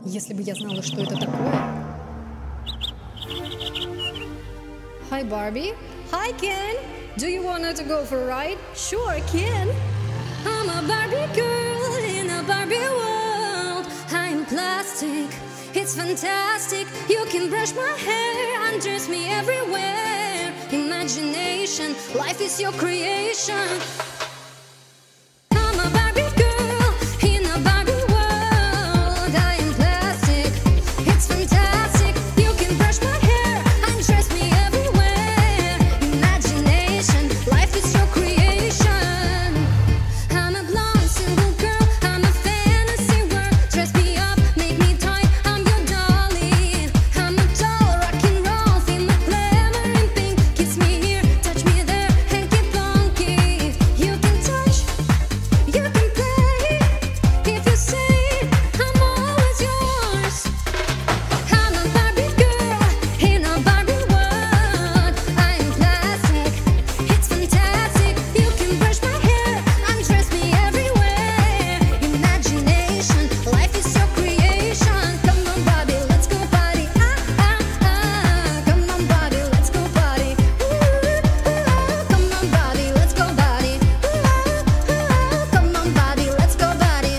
Если бы я знала, что это такое. Hi, Barbie. Hi, Ken. Do you want to go for a ride? Sure, Ken. I'm a Barbie girl in a Barbie world. I'm plastic, it's fantastic. You can brush my hair, undress me everywhere. Imagination, life is your creation. I'm a Barbie girl in a Barbie world. I am plastic, it's fantastic. You can brush my hair, undress me everywhere. Imagination, life is your creation. I'm a blonde single girl, I'm a fantasy world. Dress me up, make me tight, I'm your dolly. I'm a doll, rock and roll, feel my glamour in pink. Kiss me here, touch me there, and keep on keep. You can touch, you can play. If you say I'm always yours. I'm a Barbie girl in a Barbie world. I'm plastic, it's fantastic. You can brush my hair, undress me everywhere. Imagination, life is your creation. Come on, Barbie, let's go party. Come on, Barbie, let's go party. Come on, Barbie, let's go party. Come on, Barbie, let's go party.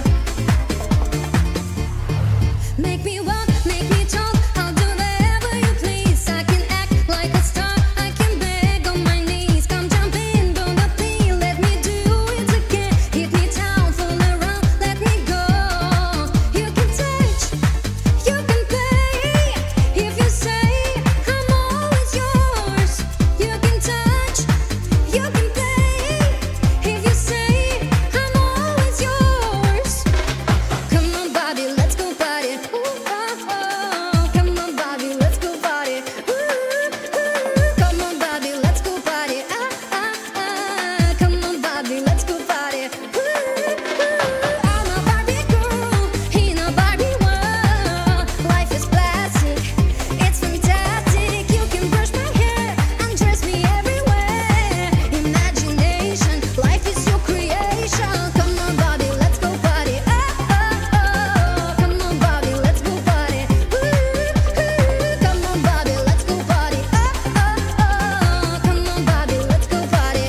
Make me walk, make me talk, I'll do whatever you please. I can act like a star, I can beg on my knees. Come jump in, don't appeal, let me do it again. Hit me down, fall around, let me go. You can touch, you can play. If you say I'm always yours. You can touch, you can play. If you say I'm always yours. Come on, Barbie, let's go party. Come on, Barbie, let's go party. Come on, Barbie, let's go party. Come on, Barbie, let's go party. I'm a Barbie girl in a Barbie world. Life is plastic, it's fantastic. You can brush my hair, undress me everywhere. Imagination, life is your creation. Come on, Barbie, let's go party. Come on, Barbie, let's go party. Come on, Barbie, let's go party. Come on, Barbie, let's go party.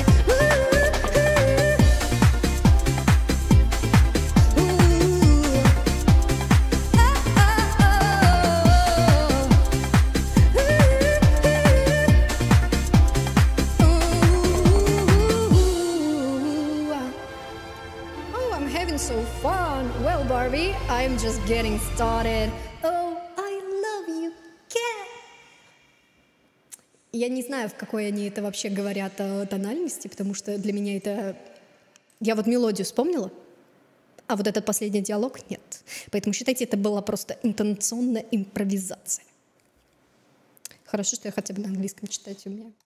Oh, I'm having so fun. Well, Barbie, I'm just getting started. Oh, I love you, Ken. Я не знаю, в какой они это вообще говорят тональности, потому что для меня это... Я вот мелодию вспомнила, а вот этот последний диалог нет. Поэтому считайте, это была просто интонационная импровизация. Хорошо, что я хотя бы на английском читать умею.